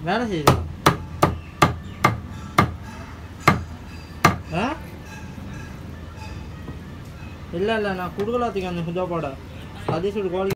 வேலை செய்யுதா? இல்லை நான் கொடுக்கலாத்துக்கு அந்த சாப்பாடை சதீஷோட குவாலிட்டி